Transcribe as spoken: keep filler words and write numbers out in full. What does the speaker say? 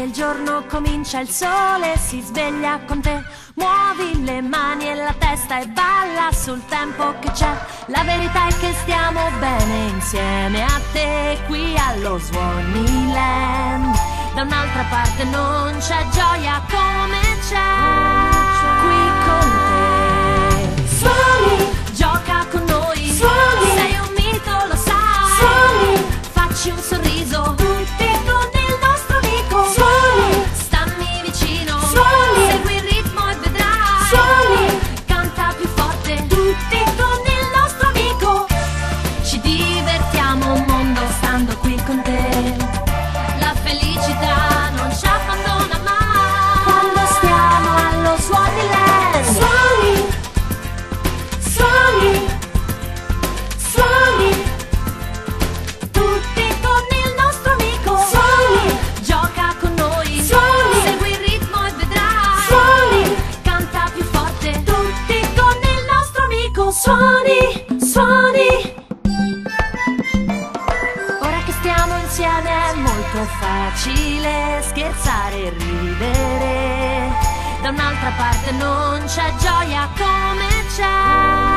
il giorno comincia, il sole si sveglia con te. Muovi le mani e la testa e balla sul tempo che c'è. La verità è che stiamo bene insieme a te qui allo Swannyland. Da un'altra parte non c'è gioia come c'è qui con te. Swanny, gioca con noi. Swanny, sei un mito, lo sai. Swanny, facci un sorriso. Tutti con il nostro amico. Swanny, stammi vicino. Swanny, segui il ritmo e vedrai. Swanny, canta più forte. Tutti con il nostro amico. Ci divertiamo un mondo stando qui con te. La felicità non ci abbandona mai quando stiamo allo Swannyland. Swanny, Swanny, Swanny, tutti con il nostro amico. Swanny, gioca con noi. Swanny, segui il ritmo e vedrai. Swanny, canta più forte. Tutti con il nostro amico. Swanny, Swanny. Ora che stiamo insieme è molto facile scherzare e ridere. Da un'altra parte non c'è gioia come c'è